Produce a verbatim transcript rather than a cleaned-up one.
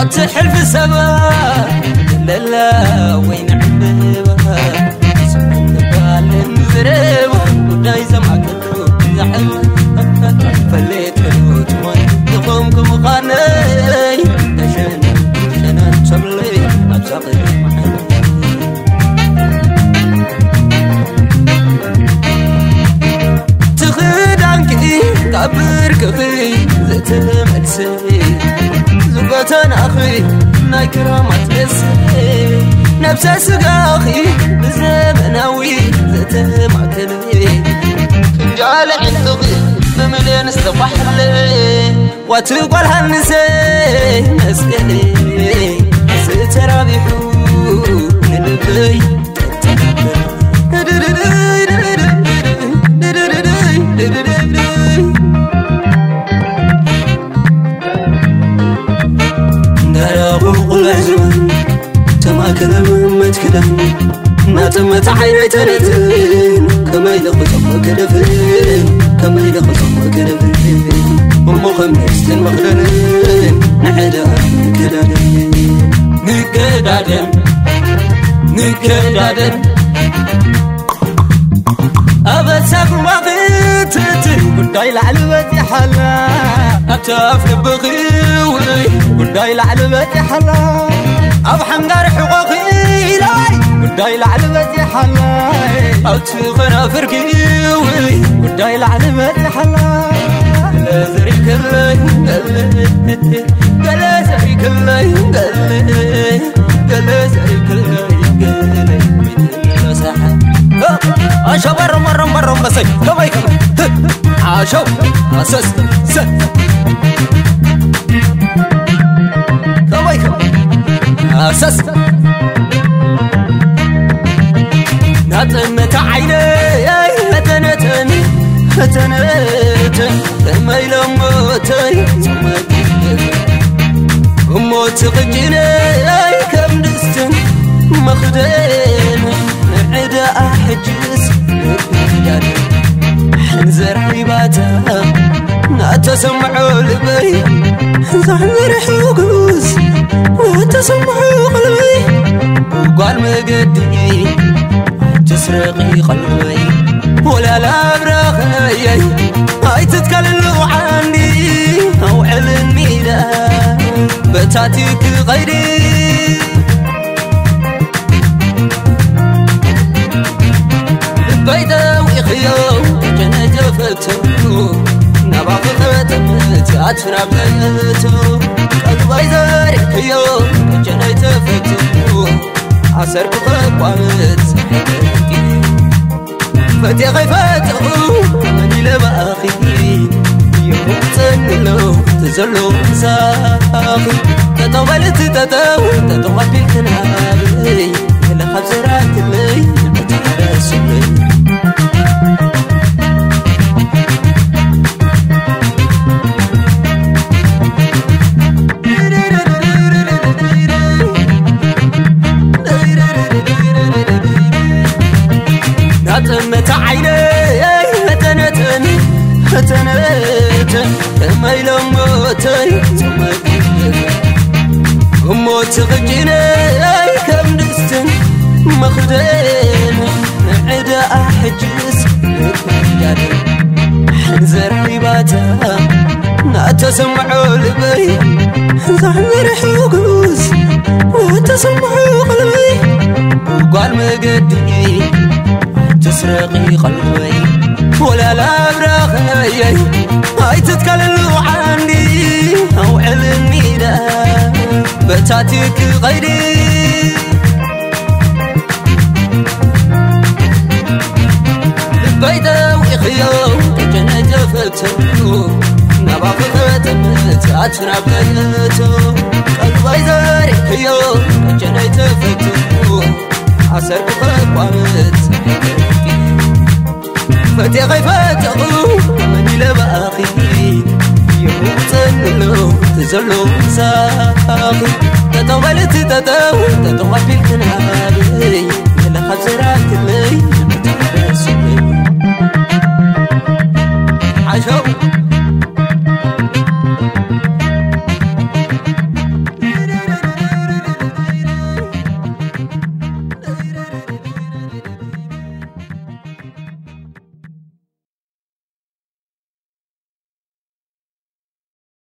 وتحلف السبا لا وين عببها سمعت بالن زربها وداي سمعك زحم فليت فلوت ما يقومكم قاني تشن تشن صبلي أبساقي كبر كفي زتملسي زبطان أخي ناي كرامات بسي نفس سقاخي بزمناوي زتمعتلي فنجال عندقي بمليون استفحلي واتقول هالنسي مسكلي سترابيحو نلبي كلام متكلم ما تمت عيني تنتين كما يلخصم كدفين كما يلخصم كدفين أم خمس المخلين نحدا كدادين نكدادين نكدادين أبد سافر وقت قداي العلبة حلا أتاف بغيوي قداي العلبة حلا أبو حمدار حقوقي لاي قداي العلبة حلاي أو تغنى فرقيوي قداي العلبة حلاي قلا زري كلاي قلا زري كلاي قلا زري كلاي قلا من المساحة عاشو برو مرو مرو مسي كماي كماي عاشو أساس سن كماي كماي أساس نطمت عيني هتنتني هتنتن لما يلموتي وموت غجيني كم دستن مخدين عدا أحجز حنزر عيباتا نتسمعوا لبي زعمر حقوز وتسمعوا قلبي وقال مقدي تسرقي قلبي ولا لا براخي هاي تتكلموا عني أو علمي لا بتاتيك غيري بيدا ويخيو جنة جفتو نباق ختمت أتراب ليتو قلبي ذارك يو جنة جفتو عسر كفاك وامت فتي غيفتو مني لما أخي يوم تنلو تزلو ساقي تطولت تتو تطول بالكنابي يلا خبزرات اللي بتحرس اللي نطمت عيني هتنتني هتنتن كما يلموتي وموت غجيني كم دستن مخدين عدا أحجز حنزر عيباتا نتسمعوا لبي زعمر حقوز وتسمعوا قلبي وقال مقدي تسرقي قلبي ولا لا براخي هاي تتكلموا عني أو علمي لا بتاتيك غيري بيدا ويخيو جنة جفتو نباق ختمت أتراب ليتو قلبي ذارك يو جنة جفتو عسر كفاك وامت فتي غيفتو مني لما أخي يوم تنلو تزلو ساقي تطولت تتو تطول بالك